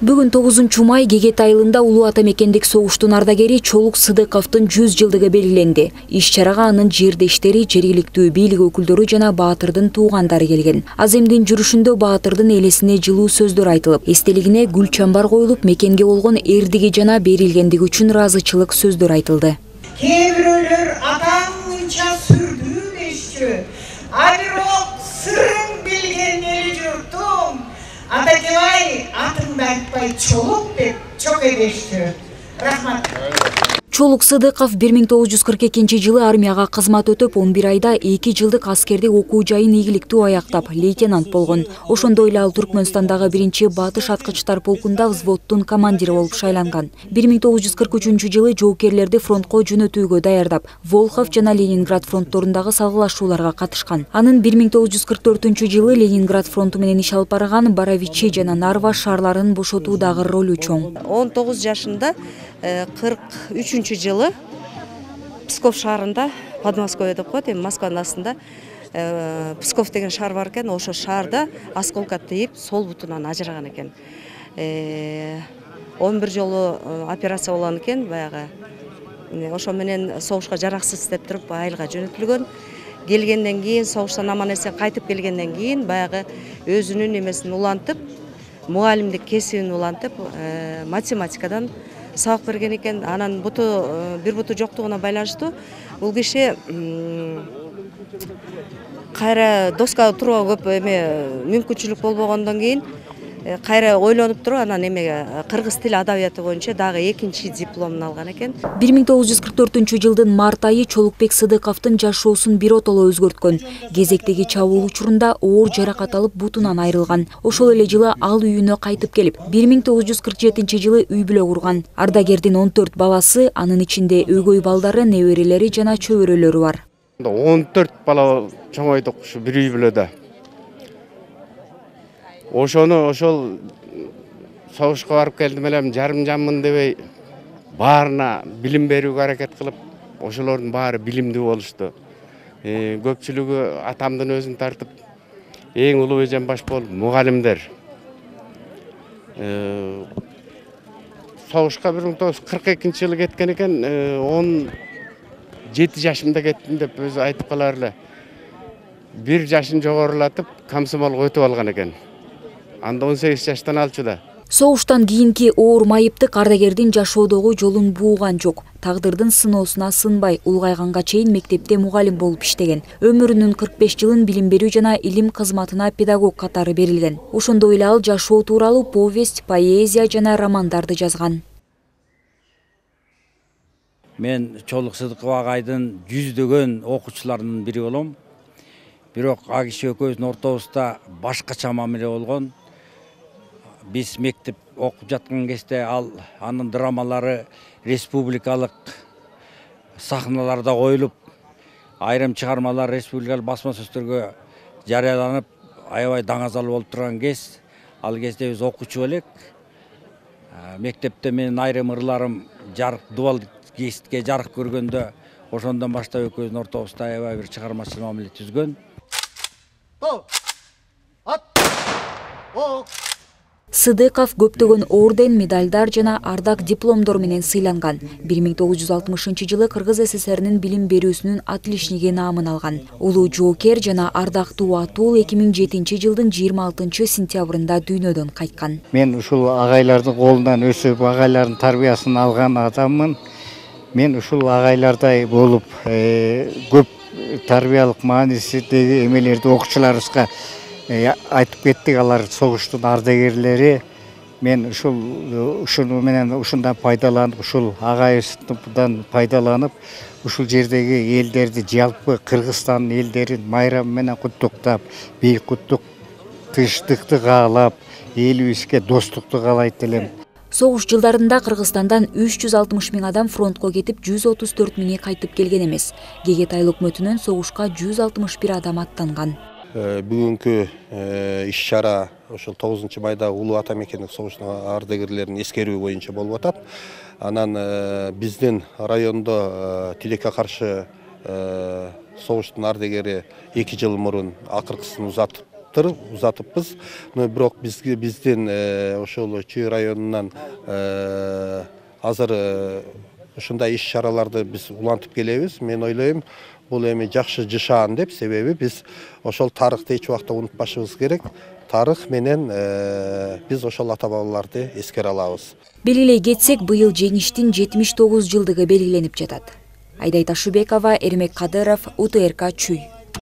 Бүгүн 9 май Гегет айылында улуу ата мекендик согуштун ардагери Чолук Сыдыковдун 100 жылдыгы белгиленди. Иш-чарага анын жердештери, жергиликтүү бийлик өкүлдөрү жана Баатырдын туугандары келген. Аземдин жүрүшүндө Баатырдын элесине жылуу сөздөр айтылып, эстелигине гүл чамбар коюлуп, мекенге болгон эрдиги жана берилгендиги үчүн ыраазычылык сөздөр айтылды. Кээ бирөөлөр атаңынча сүрдүү дешчү, а бирок сырын билген эли журтум Атакебай атыңды айтпай Чолук деп чок эдешти. Рахмат. Чолук Сыдыков 1942 жылы армияга кызмат өтөп, 11 айда 2 жылдык аскердик окуу жайын ийгиликтүү аяктап, лейтенант болгон. Ошондой эле ал Түркмөнстандагы 1-Батыш аткычтар полкунда взводдун командири болуп шайланган. 1943 жылы жоокерлерди фронтко жөнөтүүгө даярдап, Волхов жана Ленинград фронтторундагы салгылашууларга катышкан. Анын 1944 жылы Ленинград фронту менен иш алып барган Боровичи жана Нарва шаарларын бошотуудагы ролу чоң. 19 жашында 43 жылы Псков шаарында, Подмосковье деп коет, Москванын астында Псков деген шаар бар экен, ошо шаарда осколка тийип, сол бутунан ажыраган экен. 11 жолу операция болгон экен, баягы. Ошо менен согушка жараксыз деп туруп айылга жөнөтүлгөн. Келгенден кийин, согуштан аман эсен кайтып келгенден кийин баягы өзүнүн эмесин улантып, мугалимдик кесибин улантып, математикадан сабак берген экен. Анан бир буту жоктугуна байланыштуу бул киши кайра доскада турууга көп мүмкүнчүлүк болбогондон кийин кайра ойлонуп туруп анан кыргыз тили адабияты боюнча дагы 2-чи дипломун алган экен. 1944 жылдын март айы Чолукбек Сыдыковдун жашоосун биротоло өзгөрткөн. Кезектеги чабуул учурунда оор жаракат алып бутунан айрылган. Ошол эле жылы ал үйүнө кайтып келип, 1947 жылы үй бүлө курган. Ардагердин 14 баласы, анын ичинде өгөй балдары, неберелери жана чөбөрөлөрү бар. 14 бала чоңойдук ушу бир үй бүлөдө. Ошол согушка барып келдим элем, жарым-жаммын дебей баарына билим берүүгө аракет кылып, ошолордун баары билимдүү болушту. Көпчүлүгү атамдын өзүн тартып, эң улуу эжем баш болуп мугалимдер. Согушка 1942 жылы кеткен экен, 17 жашымда кеттим деп өзү айтып калар эле. 1 жашын жогорулатып, комсомолго өтүп алган экен. Анда 18 жаштан алчуда. Согуштан кийинки оор майыптык ардагердин жашоодогу жолун бууган жок. Тагдырдын сыноосуна сынбай, улгайганга чейин мектепте мугалим болуп иштеген. Өмүрүнүн 45 жылын билим берүү жана илим кызматына педагог катары берилген. Ошондой эле ал жашоо тууралуу повесть, поэзия жана романдарды жазган. Мен Чолук Сыдыков агайдын жүздөгөн окуучуларынын бири болом. Бирок а киши экөөбүздүн ортобузда башкача мамиле болгон. Биз мектеп окуп жаткан кезде анын драмалары республикалык сахналарда коюлуп, айрым чыгармалар республикалык басма сөздөргө жарыяланып, аябай даңазал болуп турган кез. Ал кезде биз окуучу элек. Мектепте менин айрым ырларым дубал гезитке жарык көргөндө, ошондон баштап экөөбүздүн ортобузда аябай бир чыгармачыл мамиле түзгөн. Сыдыков көптөгөн орден, медальдар жана ардак дипломдор менен сыйланган. 1960 жылы Кыргыз СССРнин билим берүүсүнүн отличниги наамын алган. Улуу жоокер жана ардактуу атул 2007 жылдын 26 сентябрында дүйнөдөн кайткан. Мен ушул агайлардын колунан өсүп, агайлардын тарбиясын алган адаммын. Мен ушул агайлардай болуп, көп тарбиялык маанисиндеги эмелерди окуучуларыбызга айтып кеттик. Алар согуштун ардагерлери. Мен ушуну менен ушундан пайдаланып, ушул агайыбыздан пайдаланып, ушул жердеги элдерди, жалпы Кыргызстан элдерин майрам менен куттуктап, бийик куттук тынчтыкты каалап, элибизге достукту каалайт элем. Согуш жылдарында Кыргызстандан 360 000 адам фронтко кетип, 134 000 кайтып келген эмес. Гегет айыл өкмөтүнөн согушка 161 адам аттанган. Бүгүнкү иш-чара ошол 9-майда улуу ата мекендик согуштун ардагерлерин эскерүү боюнча болуп атат. Анан биздин райондо тилекке каршы согуштун ардагери 2 жыл мурун акыркысын узатып узатыппыз. Бирок биздин ошол Чүй районунан азыр ушундай иш-чараларды биз улантып келебиз. Мен ойлойм, бул эми жакшы жышаан деп, себеби биз ошол тарыхты эч убакта унутпашыбыз керек. Тарых менен биз ошол ата-бабаларды эскере алабыз. Белгилей кетсек, быйыл жеңиштин 79 жылдыгы белгиленип жатат. Айдай Ташыбекова, Эрмек Кадыров, УТРК Чүй.